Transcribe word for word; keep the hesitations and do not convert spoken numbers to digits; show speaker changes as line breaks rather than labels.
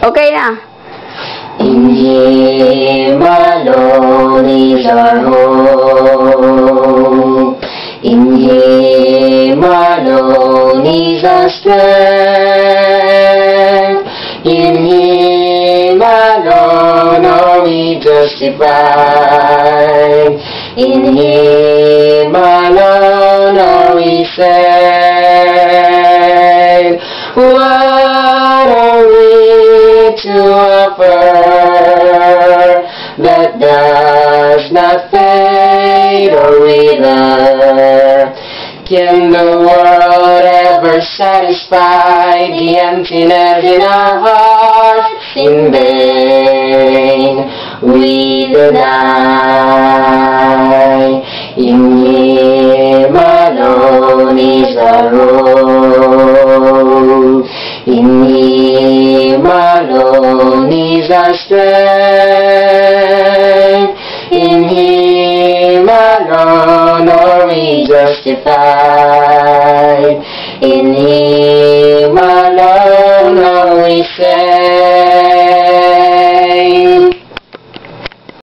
Okay na.
In Him alone is our hope. In Him alone is our strength. In Him alone are we justified. In Him alone are we saved. What are we to offer that does not fade or wither? Can the world ever satisfy the emptiness in our hearts? In vain we deny. In Him alone is our hope. In Him alone is our strength. In Him alone are we justified. In Him